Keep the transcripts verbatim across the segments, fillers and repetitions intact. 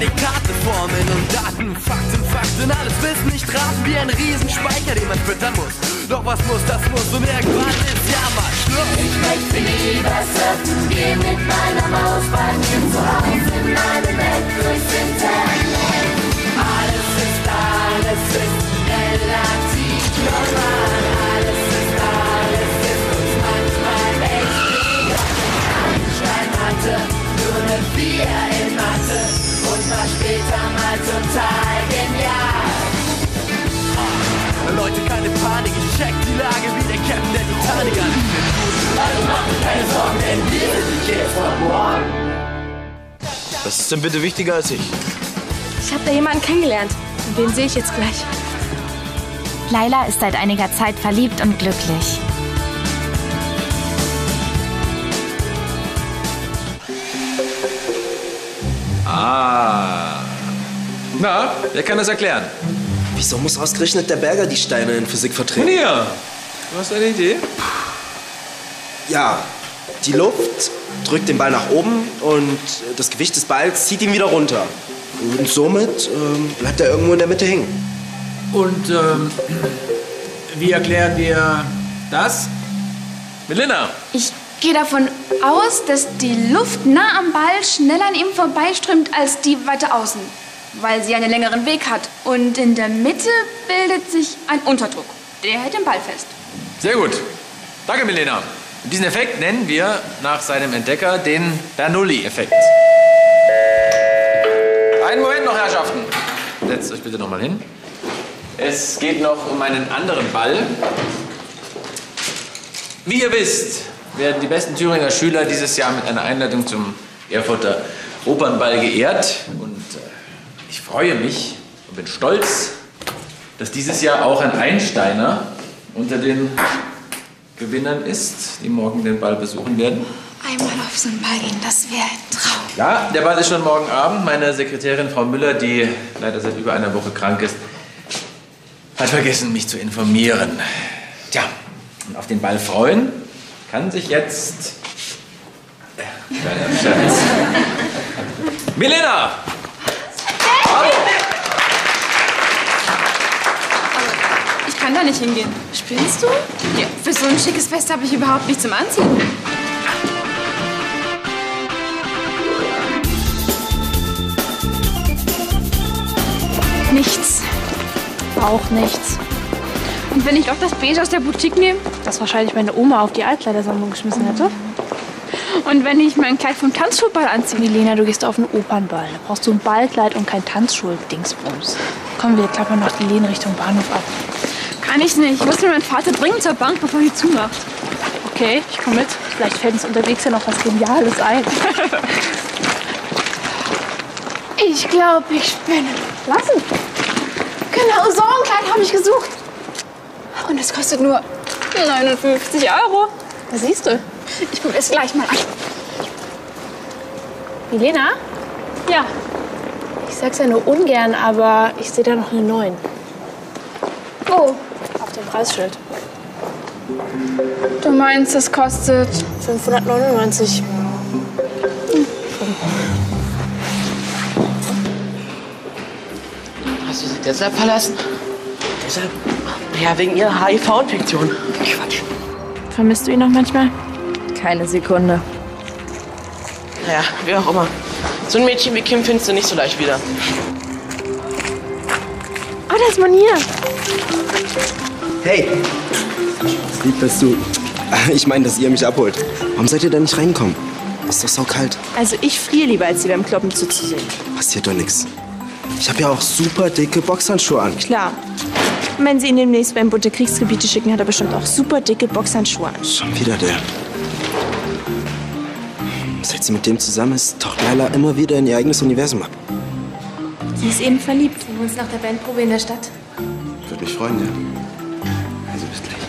Prädikate, Formeln und Daten, Fakten, Fakten, alles Wissen nicht raten wie ein Riesenspeicher, den man füttern muss. Doch was muss, das muss und irgendwann ist ja mal Schluss. Ich möchte lieber surfen gehen mit meiner Maus bei mir zu Hause in meine Welt durchs Internet. Alles ist, alles ist relativ normal. Alles ist, alles ist uns manchmal echt egal. Einstein hatte nur eine vier in Mathe und war später mal total genial. Leute, keine Panik, ich check die Lage wie der Captain der Titanic. Alles wird gut, also macht euch keine Sorgen, denn wir sind die Kids von morgen. Was ist denn bitte wichtiger als ich? Ich habe da jemanden kennengelernt. Und den sehe ich jetzt gleich. Laila ist seit einiger Zeit verliebt und glücklich. Ah. Na, wer kann das erklären? Wieso muss ausgerechnet der Berger die Steine in Physik vertreten? Ja, du hast eine Idee? Ja, die Luft drückt den Ball nach oben und das Gewicht des Balls zieht ihn wieder runter. Und somit ähm, bleibt er irgendwo in der Mitte hängen. Und ähm, wie erklären wir das? Melina! Ich gehe davon aus, dass die Luft nah am Ball schneller an ihm vorbeiströmt als die weiter außen, weil sie einen längeren Weg hat. Und in der Mitte bildet sich ein Unterdruck. Der hält den Ball fest. Sehr gut. Danke, Melina. Und diesen Effekt nennen wir nach seinem Entdecker den Bernoulli-Effekt. Einen Moment noch, Herrschaften. Setzt euch bitte noch mal hin. Es geht noch um einen anderen Ball. Wie ihr wisst, werden die besten Thüringer Schüler dieses Jahr mit einer Einladung zum Erfurter Opernball geehrt. Und äh, ich freue mich und bin stolz, dass dieses Jahr auch ein Einsteiner unter den Gewinnern ist, die morgen den Ball besuchen werden. Einmal auf so einen Ball gehen, das wäre ein Traum. Ja, der Ball ist schon morgen Abend. Meine Sekretärin Frau Müller, die leider seit über einer Woche krank ist, hat vergessen, mich zu informieren. Tja, und auf den Ball freuen kann sich jetzt... Äh, kleiner Scherz. Melina! Hallo! Ich kann da nicht hingehen. Spinnst du? Ja, für so ein schickes Fest habe ich überhaupt nichts zum Anziehen. Nichts. Auch nichts. Und wenn ich auch das Beige aus der Boutique nehme? Das wahrscheinlich meine Oma auf die Altkleidersammlung geschmissen hätte. Und wenn ich mein Kleid vom Tanzschulball anziehe? Milena, du gehst auf einen Opernball. Da brauchst du ein Ballkleid und kein Tanzschul-Dingsbums. Komm, wir klappern noch die Lehne Richtung Bahnhof ab. Kann ich nicht. Ich muss mit meinem Vater dringend zur Bank, bevor die zumacht. Okay, ich komme mit. Vielleicht fällt uns unterwegs ja noch was Geniales ein. Ich glaube, ich spinne. Lassen. Genau, so ein Kleid habe ich gesucht. Und es kostet nur neunundfünfzig Euro. Da siehst du. Ich gucke es gleich mal an. Milena? Ja. Ich sag's ja nur ungern, aber ich sehe da noch eine neun. Wo? Auf dem Preisschild. Du meinst, es kostet fünfhundertneunundneunzig. Hast du sie deshalb verlassen? Deshalb? Ja, wegen ihrer H I V-Infektion. Quatsch. Vermisst du ihn noch manchmal? Keine Sekunde. Naja, wie auch immer. So ein Mädchen wie Kim findest du nicht so leicht wieder. Oh, da ist Monier. Hey! Lieb, dass du... Ich meine, dass ihr mich abholt. Warum seid ihr da nicht reingekommen? Ist doch saukalt. Also ich friere lieber, als sie beim Kloppen zuzusehen. Passiert doch nichts. Ich habe ja auch super dicke Boxhandschuhe an. Klar. Und wenn sie ihn demnächst beim Bund der Kriegsgebiete schicken, hat er bestimmt auch super dicke Boxhandschuhe an. Schon wieder der. Seit sie mit dem zusammen ist, taucht Laila immer wieder in ihr eigenes Universum ab. Sie ist eben verliebt. Sehen wir uns nach der Bandprobe in der Stadt? Würde mich freuen, ja. Also bis gleich.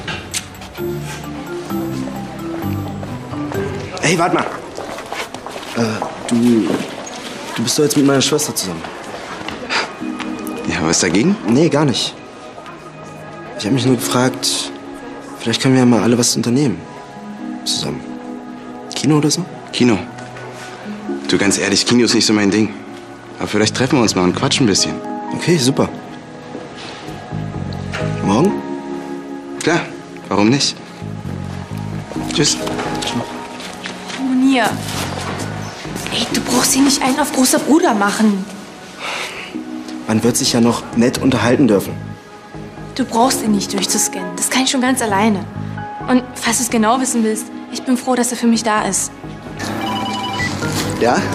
Hey, warte mal. Äh, du... Du bist doch jetzt mit meiner Schwester zusammen. Ja, was dagegen? Nee, gar nicht. Ich habe mich nur gefragt, vielleicht können wir ja mal alle was unternehmen. Zusammen. Kino oder so? Kino. Du, ganz ehrlich, Kino ist nicht so mein Ding. Aber vielleicht treffen wir uns mal und quatschen ein bisschen. Okay, super. Morgen? Klar, warum nicht? Tschüss. Monier. Ey, du brauchst hier nicht einen auf großer Bruder machen. Man wird sich ja noch nett unterhalten dürfen. Du brauchst ihn nicht durchzuscannen. Das kann ich schon ganz alleine. Und falls du es genau wissen willst, ich bin froh, dass er für mich da ist. Ja?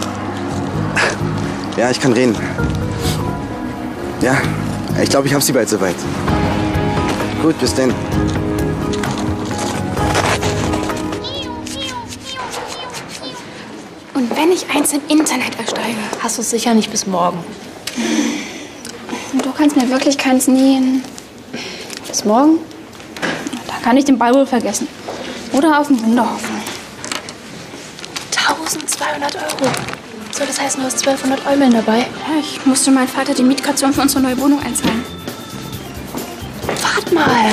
Ja, ich kann reden. Ja, ich glaube, ich habe sie bald soweit. Gut, bis dann. Und wenn ich eins im Internet ersteige? Hast du es sicher nicht bis morgen. Du kannst mir wirklich keins nähen. Bis morgen? Da kann ich den Ball wohl vergessen. Oder auf den Wunder hoffen. eintausendzweihundert Euro. So, das heißt, du hast zwölfhundert Euro dabei. Ja, ich musste meinem Vater die Mietkaution für unsere neue Wohnung einzahlen. Wart mal.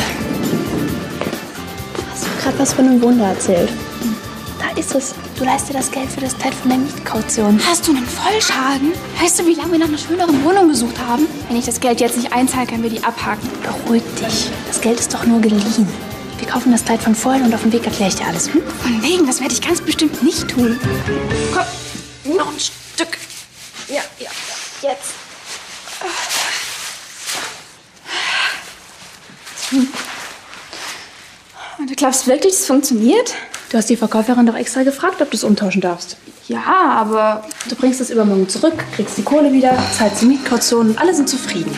Hast du gerade was von einem Wunder erzählt? Da ist es. Du leihst dir das Geld für das Teil von der Mietkaution. Hast du einen Vollschaden? Weißt du, wie lange wir nach einer schöneren Wohnung gesucht haben? Wenn ich das Geld jetzt nicht einzahle, können wir die abhaken. Beruhig dich. Das Geld ist doch nur geliehen. Wir kaufen das Kleid von vorhin und auf dem Weg erkläre ich dir alles. Hm? Von wegen, das werde ich ganz bestimmt nicht tun. Komm, noch ein Stück. Ja, ja, ja. Jetzt. Hm. Und du glaubst wirklich, das funktioniert? Du hast die Verkäuferin doch extra gefragt, ob du es umtauschen darfst. Ja, aber... Du bringst es übermorgen zurück, kriegst die Kohle wieder, zahlst die Mietkaution und alle sind zufrieden.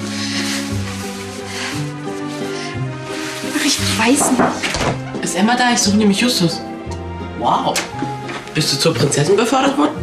Ach, ich weiß nicht. Ist Emma da? Ich suche nämlich Justus. Wow. Bist du zur Prinzessin befördert worden?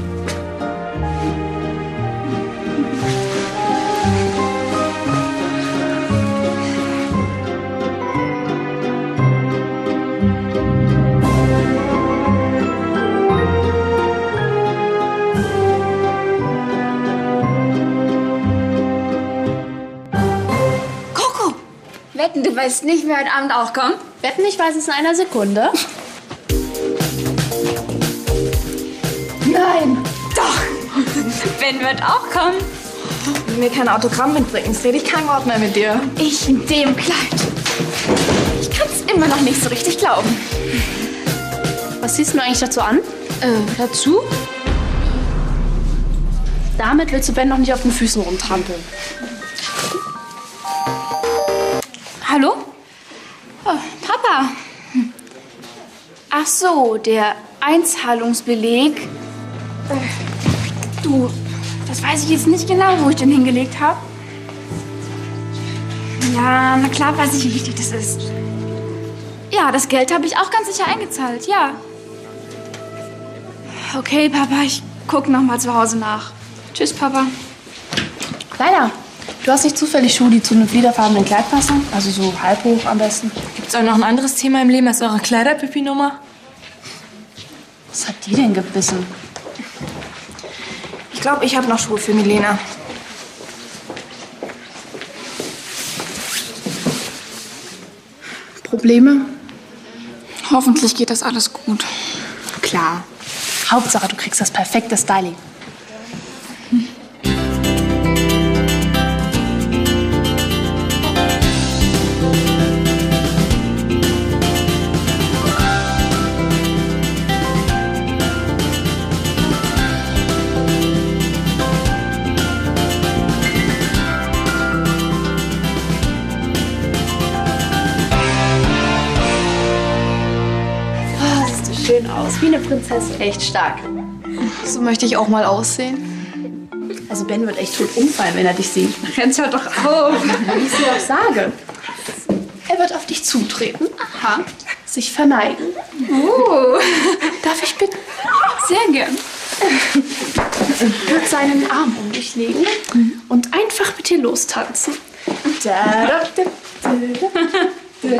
Wetten, du weißt nicht, wer heute Abend auch kommt? Wetten, ich weiß es in einer Sekunde. Nein! Doch! Ben wird auch kommen. Wenn du mir kein Autogramm mitbringst, rede ich kein Wort mehr mit dir. Ich in dem Kleid. Ich kann es immer noch nicht so richtig glauben. Was ziehst du eigentlich dazu an? Äh, dazu? Damit willst du Ben noch nicht auf den Füßen rumtrampeln. Hallo? Oh, Papa. Hm. Ach so, der Einzahlungsbeleg. Du, das weiß ich jetzt nicht genau, wo ich den hingelegt habe. Ja, na klar weiß ich, wie wichtig das ist. Ja, das Geld habe ich auch ganz sicher eingezahlt, ja. Okay, Papa, ich guck noch mal zu Hause nach. Tschüss, Papa. Leila, du hast nicht zufällig Schuhe, die zu einem fliederfarbenen Kleid passen? Also so halb hoch am besten. Gibt's auch noch ein anderes Thema im Leben als eure Kleiderpipi-Nummer? Was hat die denn gebissen? Ich glaube, ich habe noch Schuhe für Milena. Probleme? Hoffentlich geht das alles gut. Klar. Hauptsache, du kriegst das perfekte Styling. Schön aus, wie eine Prinzessin. Echt stark. So möchte ich auch mal aussehen. Also Ben wird echt tot umfallen, wenn er dich sieht. Jetzt hört doch auf. Wie ich es dir auch sage. Er wird auf dich zutreten. Aha. Sich verneigen. Oh. Darf ich bitten? Sehr gern. Wird seinen Arm um dich legen und einfach mit dir lostanzen. Da, da, da, da, da.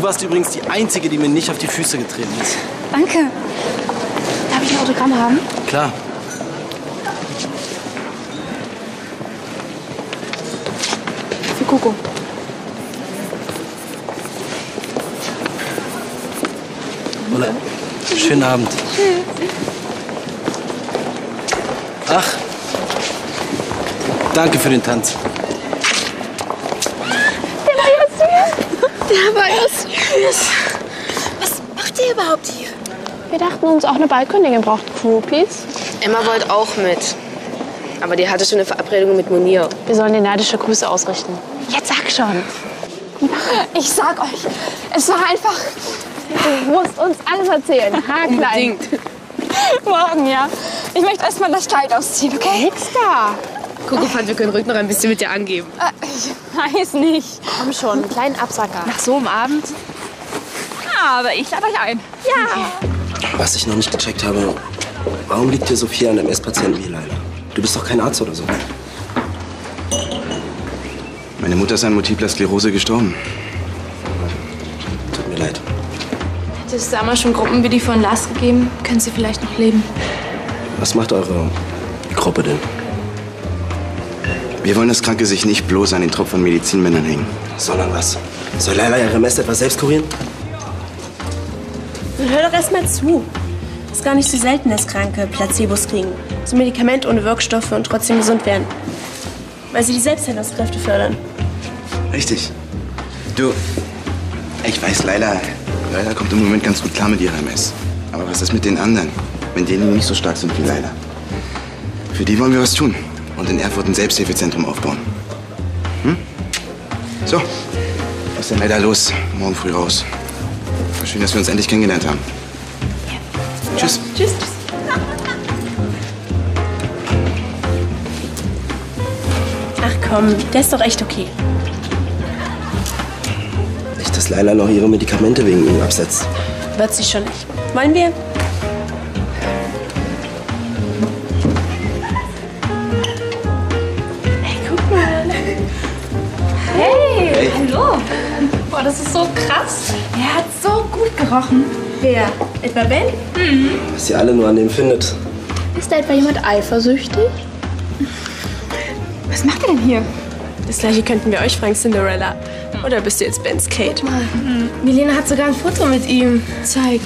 warst übrigens die Einzige, die mir nicht auf die Füße getreten ist. Danke. Darf ich ein Autogramm haben? Klar. Für Coco. Oder? Schönen Abend. Ach, danke für den Tanz. Der war ja süß. Der war ja süß. Was macht ihr überhaupt hier? Wir dachten uns, auch eine Ballkönigin braucht Groupies. Emma wollte auch mit. Aber die hatte schon eine Verabredung mit Munir. Wir sollen dir neidische Grüße ausrichten. Jetzt sag schon. Ich sag euch, es war einfach... Du musst uns alles erzählen. Haarklein. Unbedingt. Morgen, ja. Ich möchte erst mal das Kleid ausziehen, okay? Nix da. Coco fand, wir können ruhig noch ein bisschen mit dir angeben. Äh, ich weiß nicht. Komm schon, einen kleinen Absacker. Nach so einem Abend? Ja, aber ich lade euch ein. Ja. Was ich noch nicht gecheckt habe, warum liegt hier so viel an M S-Patienten wie Leila? Du bist doch kein Arzt oder so. Meine Mutter ist an multipler Sklerose gestorben. Tut mir leid. Hätte es damals schon Gruppen wie die von Lars gegeben, können sie vielleicht noch leben. Was macht eure Gruppe denn? Wir wollen, dass Kranke sich nicht bloß an den Tropf von Medizinmännern hängen. Sondern was? Soll Leila ihre Mist etwas selbst kurieren? Nun hör doch erst mal zu. Es ist gar nicht so selten, dass Kranke Placebos kriegen. So ein Medikament ohne Wirkstoffe und trotzdem gesund werden. Weil sie die Selbstheilungskräfte fördern. Richtig. Du, ich weiß, Leila, Leila kommt im Moment ganz gut klar mit ihrer M S. Aber was ist mit den anderen, wenn die nicht so stark sind wie Leila? Für die wollen wir was tun und in Erfurt ein Selbsthilfezentrum aufbauen. Hm? So, was ist denn leider los? Morgen früh raus. War schön, dass wir uns endlich kennengelernt haben. Ja. Tschüss. Tschüss. Ach komm, der ist doch echt okay. Nicht, dass Leila noch ihre Medikamente wegen ihm absetzt. Wird sie schon nicht. Wollen wir? Hey, guck mal. Hey, Hey. hallo. Boah, das ist so krass. Er hat so gut gerochen. Wer? Etwa Ben? Mhm. Was ihr alle nur an dem findet. Ist da etwa jemand eifersüchtig? Was macht er denn hier? Das gleiche könnten wir euch fragen, Cinderella. Oder bist du jetzt Bens Kate? Mal. Milena hat sogar ein Foto mit ihm. Zeig.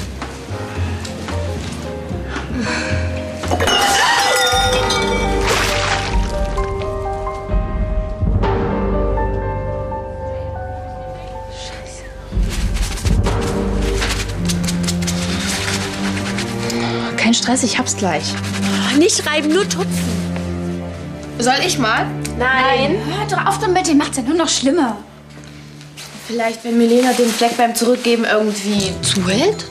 Kein Stress, ich hab's gleich. Nicht schreiben, nur tupfen. Soll ich mal? Nein. Hört doch auf damit, ihr macht's ja nur noch schlimmer. Vielleicht, wenn Milena den Fleck beim Zurückgeben irgendwie zuhält?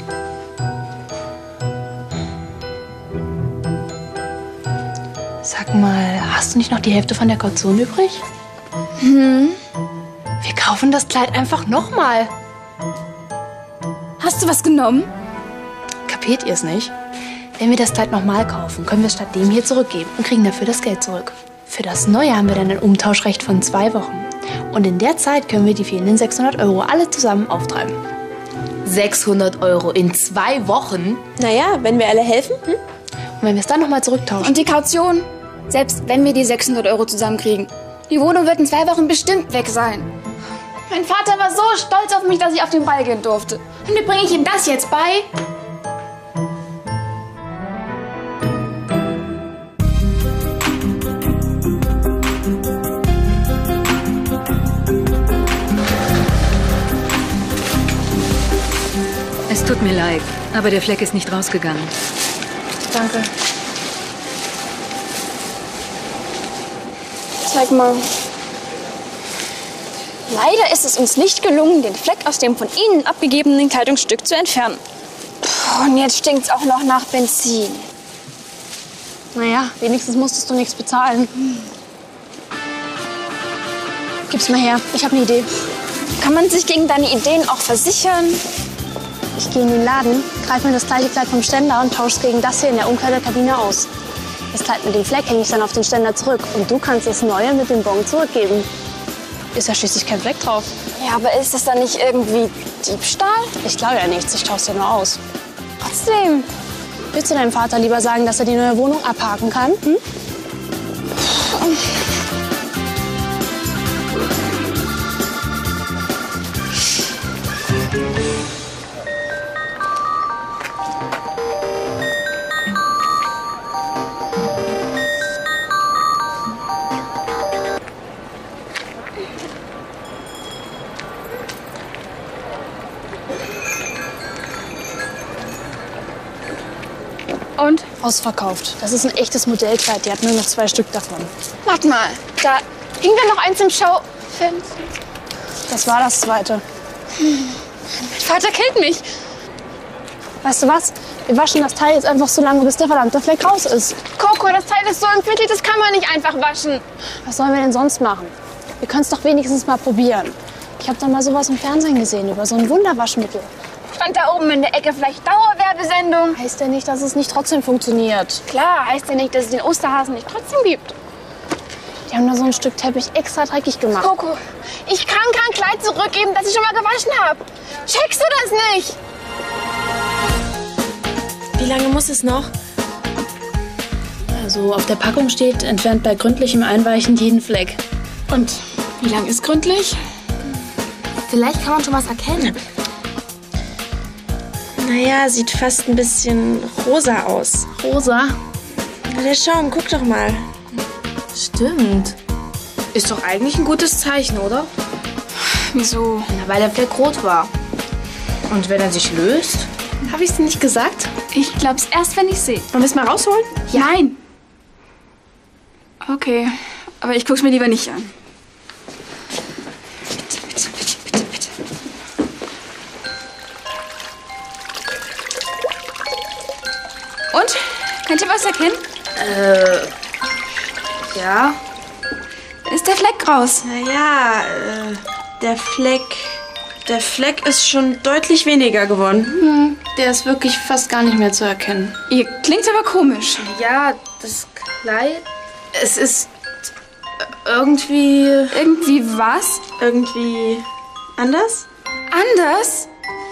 Sag mal, hast du nicht noch die Hälfte von der Kaution übrig? Hm. Wir kaufen das Kleid einfach nochmal. Hast du was genommen? Kapiert ihr es nicht? Wenn wir das Kleid nochmal kaufen, können wir es statt dem hier zurückgeben und kriegen dafür das Geld zurück. Für das Neue haben wir dann ein Umtauschrecht von zwei Wochen. Und in der Zeit können wir die fehlenden sechshundert Euro alle zusammen auftreiben. sechshundert Euro in zwei Wochen? Naja, wenn wir alle helfen. Hm? Und wenn wir es dann nochmal zurücktauschen. Und die Kaution? Selbst wenn wir die sechshundert Euro zusammenkriegen. Die Wohnung wird in zwei Wochen bestimmt weg sein. Mein Vater war so stolz auf mich, dass ich auf den Ball gehen durfte. Und wie bringe ich ihm das jetzt bei? Es tut mir leid, aber der Fleck ist nicht rausgegangen. Danke. Zeig mal. Leider ist es uns nicht gelungen, den Fleck aus dem von Ihnen abgegebenen Kleidungsstück zu entfernen. Puh, und jetzt stinkt's auch noch nach Benzin. Naja, wenigstens musstest du nichts bezahlen. Gib's mal her, ich habe eine Idee. Kann man sich gegen deine Ideen auch versichern? Ich gehe in den Laden, greife mir das gleiche Kleid vom Ständer und tausche es gegen das hier in der Umkleidekabine aus. Das Kleid mit dem Fleck hänge ich dann auf den Ständer zurück und du kannst das neue mit dem Bon zurückgeben. Ist ja schließlich kein Fleck drauf. Ja, aber ist das dann nicht irgendwie Diebstahl? Ich glaube ja nichts, ich tausch's ja nur aus. Trotzdem. Willst du deinem Vater lieber sagen, dass er die neue Wohnung abhaken kann? Hm? Und? Ausverkauft. Das ist ein echtes Modellkleid. Die hat nur noch zwei Stück davon. Warte mal, da ging da noch eins im Schaufenster. Das war das zweite. Mein Vater killt mich. Weißt du was? Wir waschen das Teil jetzt einfach so lange, bis der verdammte Fleck raus ist. Coco, das Teil ist so empfindlich, das kann man nicht einfach waschen. Was sollen wir denn sonst machen? Wir können es doch wenigstens mal probieren. Ich habe da mal sowas im Fernsehen gesehen, über so ein Wunderwaschmittel. Stand da oben in der Ecke vielleicht Dauerwerbesendung? Heißt ja nicht, dass es nicht trotzdem funktioniert. Klar, heißt ja nicht, dass es den Osterhasen nicht trotzdem gibt. Die haben da so ein Stück Teppich extra dreckig gemacht. Coco, ich kann kein Kleid zurückgeben, das ich schon mal gewaschen habe. Checkst du das nicht? Wie lange muss es noch? Also auf der Packung steht, entfernt bei gründlichem Einweichen jeden Fleck. Und wie lang ist gründlich? Vielleicht kann man schon was erkennen. Naja, sieht fast ein bisschen rosa aus. Rosa? Na, der Schaum, guck doch mal. Stimmt. Ist doch eigentlich ein gutes Zeichen, oder? Wieso? Na, weil der Fleck rot war. Und wenn er sich löst? Habe ich es dir nicht gesagt? Ich glaub's erst, wenn ich sehe. Wollen wir es mal rausholen? Ja. Nein. Okay, aber ich guck's mir lieber nicht an. Bitte, bitte, bitte, bitte, bitte. Und? Könnt ihr was erkennen? Äh, ja. Ist der Fleck raus? Naja, äh, der Fleck... Der Fleck ist schon deutlich weniger geworden. Hm, der ist wirklich fast gar nicht mehr zu erkennen. Ihr klingt aber komisch. Ja, das Kleid... Es ist irgendwie... Irgendwie was? Irgendwie anders? Anders?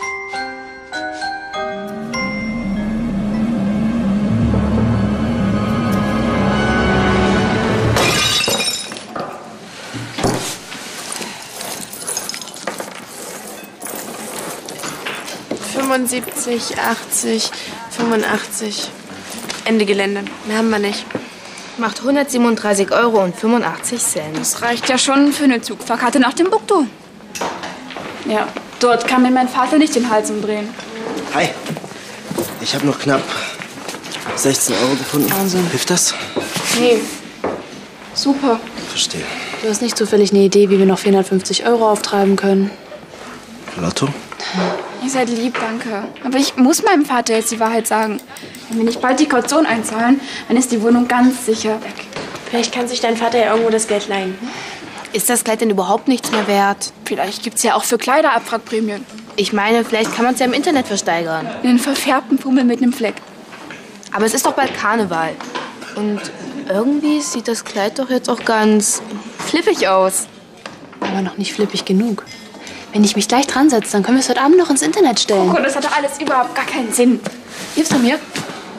fünfundsiebzig, achtzig, fünfundachtzig. Ende Gelände. Mehr haben wir nicht. Macht hundertsiebenunddreißig Euro und fünfundachtzig Cent. Das reicht ja schon für eine Zugfahrkarte nach Timbuktu. Ja, dort kann mir mein Vater nicht den Hals umdrehen. Hi. Ich habe noch knapp sechzehn Euro gefunden. Wahnsinn. Hilft das? Nee. Super. Verstehe. Du hast nicht zufällig eine Idee, wie wir noch vierhundertfünfzig Euro auftreiben können? Lotto? Ihr seid lieb, danke. Aber ich muss meinem Vater jetzt die Wahrheit sagen. Wenn wir nicht bald die Kaution einzahlen, dann ist die Wohnung ganz sicher weg. Vielleicht kann sich dein Vater ja irgendwo das Geld leihen. Ist das Kleid denn überhaupt nichts mehr wert? Vielleicht gibt's ja auch für Kleider Abwrackprämien. Ich meine, vielleicht kann man es ja im Internet versteigern. Einen verfärbten Pummel mit einem Fleck. Aber es ist doch bald Karneval. Und irgendwie sieht das Kleid doch jetzt auch ganz flippig aus. Aber noch nicht flippig genug. Wenn ich mich gleich dran setze, dann können wir es heute Abend noch ins Internet stellen. Oh, das hat doch alles überhaupt gar keinen Sinn. Gib's doch mir.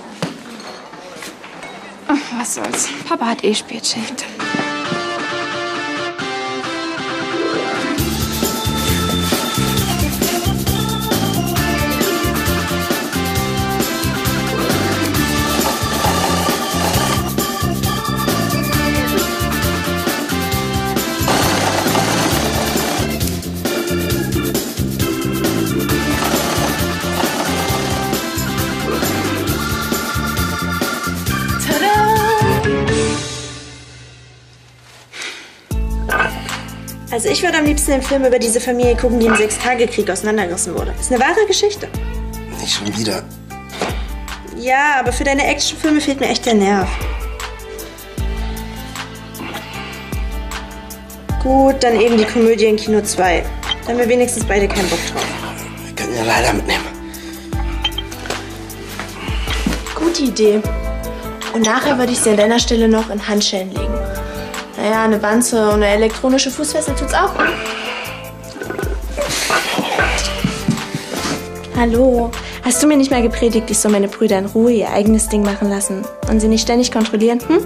Ach, was soll's. Papa hat eh Spätschicht. Also ich würde am liebsten den Film über diese Familie gucken, die im Sechstagekrieg auseinandergerissen wurde. Ist eine wahre Geschichte. Nicht schon wieder. Ja, aber für deine Actionfilme fehlt mir echt der Nerv. Gut, dann eben die Komödie in Kino zwei. Da haben wir wenigstens beide keinen Bock drauf. Wir können ja leider mitnehmen. Gute Idee. Und nachher würde ich sie an deiner Stelle noch in Handschellen legen. Naja, eine Wanze und eine elektronische Fußfessel tut's auch. Hallo, hast du mir nicht mal gepredigt, ich soll meine Brüder in Ruhe ihr eigenes Ding machen lassen und sie nicht ständig kontrollieren, hm?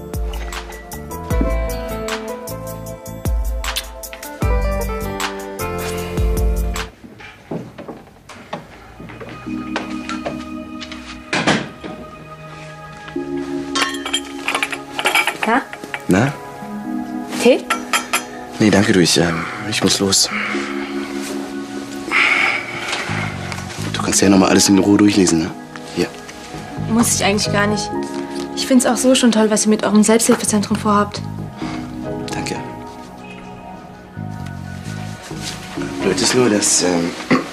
Na? Na? Tee? Nee, danke, du. Ich, ähm, ich muss los. Du kannst ja noch mal alles in Ruhe durchlesen, ne? Hier. Muss ich eigentlich gar nicht. Ich find's auch so schon toll, was ihr mit eurem Selbsthilfezentrum vorhabt. Danke. Blöd ist nur, dass, ähm,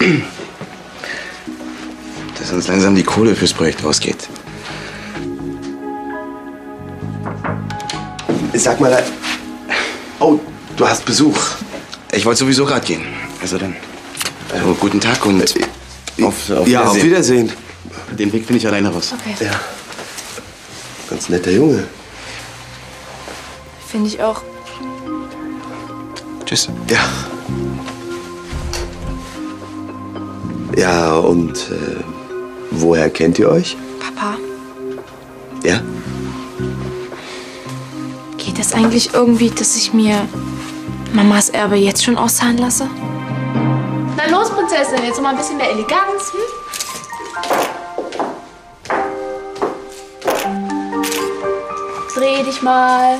dass uns langsam die Kohle fürs Projekt ausgeht. Sag mal, oh, du hast Besuch. Ich wollte sowieso gerade gehen. Also dann, also guten Tag und auf, auf Ja, auf Wiedersehen. Den Weg finde ich alleine raus. Okay. Ja. Ganz netter Junge. Finde ich auch. Tschüss. Ja. Ja, und äh, woher kennt ihr euch? Papa, Ja? geht das eigentlich irgendwie, dass ich mir Mamas Erbe jetzt schon auszahlen lasse? Na los, Prinzessin, jetzt noch mal ein bisschen mehr Eleganz, hm? Dreh dich mal.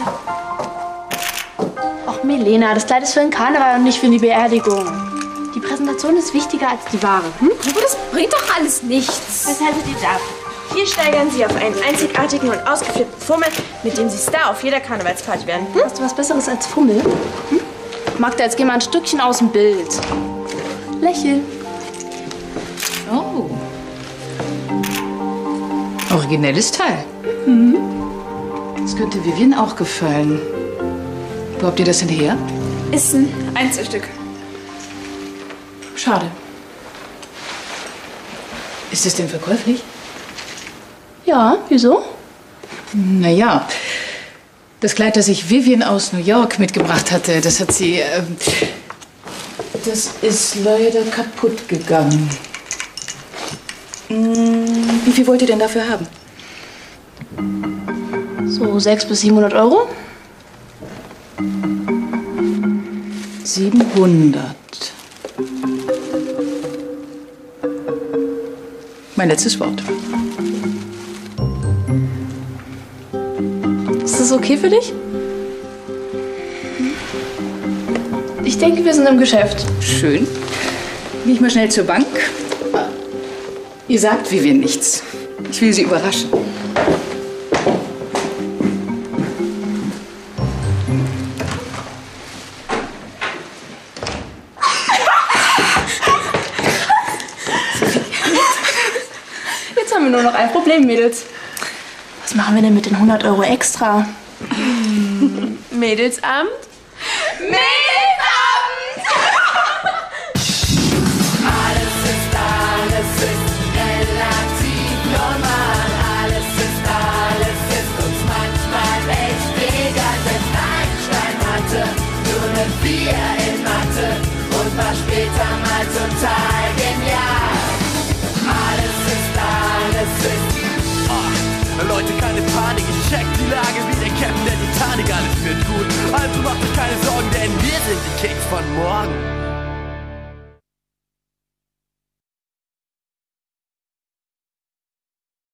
Ach, Milena, das Kleid ist für den Karneval und nicht für die Beerdigung. Die Präsentation ist wichtiger als die Ware, hm? Aber das bringt doch alles nichts. Was haltet ihr davon? Hier steigern Sie auf einen einzigartigen und ausgeflippten Fummel, mit dem Sie Star auf jeder Karnevalsparty werden. Hm? Hast du was Besseres als Fummel? Hm? Magda, jetzt geh mal ein Stückchen aus dem Bild. Lächel. Oh. Originelles Teil. Mhm. Das könnte Vivian auch gefallen. Wo habt ihr das denn her? Ist ein Einzelstück. Schade. Ist es denn verkäuflich? Ja, wieso? Naja, das Kleid, das ich Vivian aus New York mitgebracht hatte, das hat sie... Ähm, das ist leider kaputt gegangen. Hm, wie viel wollt ihr denn dafür haben? So sechshundert bis siebenhundert Euro. siebenhundert. Mein letztes Wort. Ist das okay für dich? Ich denke, wir sind im Geschäft. Schön. Gehe ich mal schnell zur Bank. Ihr sagt Vivian nichts. Ich will sie überraschen. Jetzt haben wir nur noch ein Problem, Mädels. Was machen wir denn mit den hundert Euro extra? Mädelsabend? Mädelsabend! Alles ist, alles ist relativ normal. Alles ist, alles ist uns manchmal echt egal. Selbst Einstein hatte nur eine vier in Mathe und war später mal total genial. Alles ist, alles ist. Oh, Leute, keine Panik, ich check die Lage wie der Captain der Titanic. Alles wird gut, also macht euch keine Sorgen, denn wir sind die Kicks von morgen.